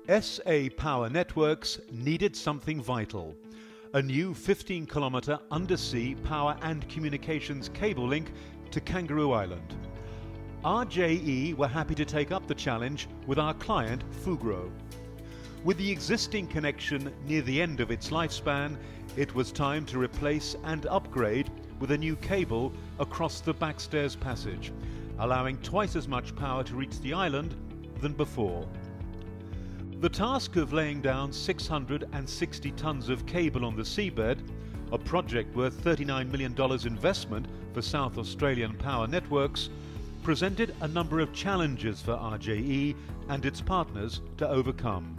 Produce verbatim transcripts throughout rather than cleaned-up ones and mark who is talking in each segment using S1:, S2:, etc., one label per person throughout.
S1: S A Power Networks needed something vital. A new fifteen kilometre undersea power and communications cable link to Kangaroo Island. R J E were happy to take up the challenge with our client Fugro. With the existing connection near the end of its lifespan, it was time to replace and upgrade with a new cable across the Backstairs Passage, allowing twice as much power to reach the island than before. The task of laying down six hundred sixty tonnes of cable on the seabed, a project worth thirty-nine million dollars investment for South Australian Power Networks, presented a number of challenges for R J E and its partners to overcome.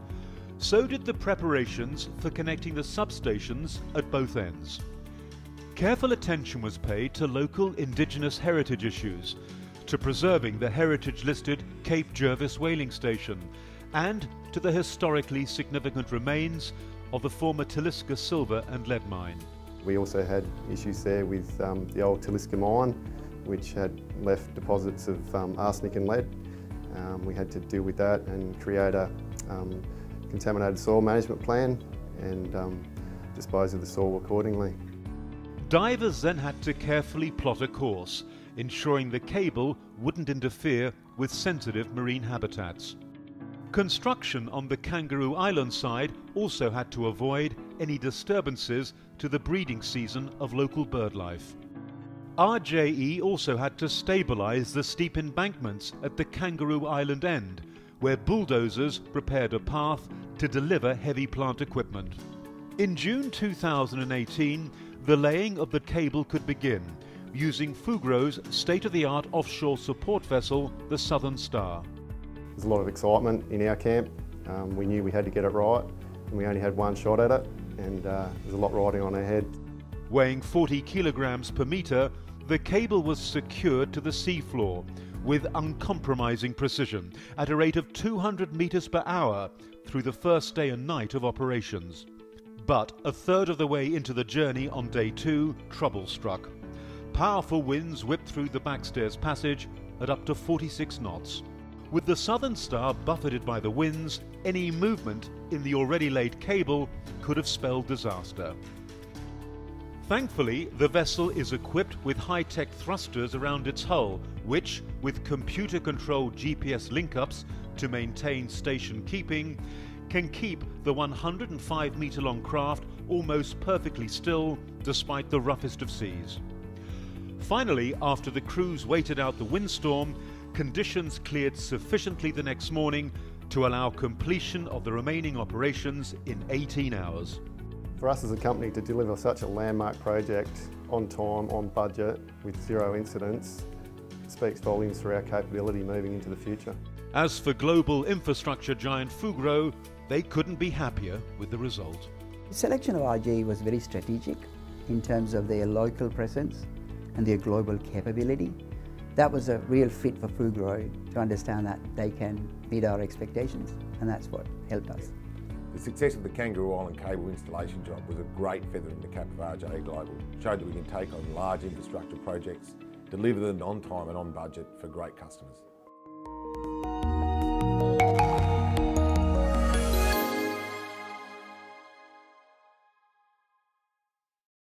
S1: So did the preparations for connecting the substations at both ends. Careful attention was paid to local Indigenous heritage issues, to preserving the heritage-listed Cape Jervis whaling station, and to the historically significant remains of the former Taliska silver and lead mine.
S2: We also had issues there with um, the old Taliska mine, which had left deposits of um, arsenic and lead. Um, we had to deal with that and create a um, contaminated soil management plan and um, dispose of the soil accordingly.
S1: Divers then had to carefully plot a course, ensuring the cable wouldn't interfere with sensitive marine habitats. Construction on the Kangaroo Island side also had to avoid any disturbances to the breeding season of local birdlife. R J E also had to stabilise the steep embankments at the Kangaroo Island end, where bulldozers prepared a path to deliver heavy plant equipment. In June two thousand eighteen, the laying of the cable could begin, using Fugro's state-of-the-art offshore support vessel, the Southern Star.
S2: There's a lot of excitement in our camp. Um, we knew we had to get it right, and we only had one shot at it, and uh, there's a lot riding on our head.
S1: Weighing forty kilograms per metre, the cable was secured to the seafloor with uncompromising precision at a rate of two hundred metres per hour through the first day and night of operations. But a third of the way into the journey on day two, trouble struck. Powerful winds whipped through the Backstairs Passage at up to forty-six knots. With the Southern Star buffeted by the winds, any movement in the already laid cable could have spelled disaster. Thankfully, the vessel is equipped with high-tech thrusters around its hull, which, with computer-controlled G P S link-ups to maintain station keeping, can keep the one hundred five metre long craft almost perfectly still despite the roughest of seas. Finally, after the crews waited out the windstorm, conditions cleared sufficiently the next morning to allow completion of the remaining operations in eighteen hours.
S2: For us as a company to deliver such a landmark project on time, on budget, with zero incidents, speaks volumes for our capability moving into the future.
S1: As for global infrastructure giant Fugro, they couldn't be happier with the result.
S3: The selection of R J E was very strategic in terms of their local presence and their global capability. That was a real fit for Fugro to understand that they can meet our expectations, and that's what helped us.
S4: The success of the Kangaroo Island cable installation job was a great feather in the cap of R J E Global. It showed that we can take on large infrastructure projects, deliver them on time and on budget for great customers.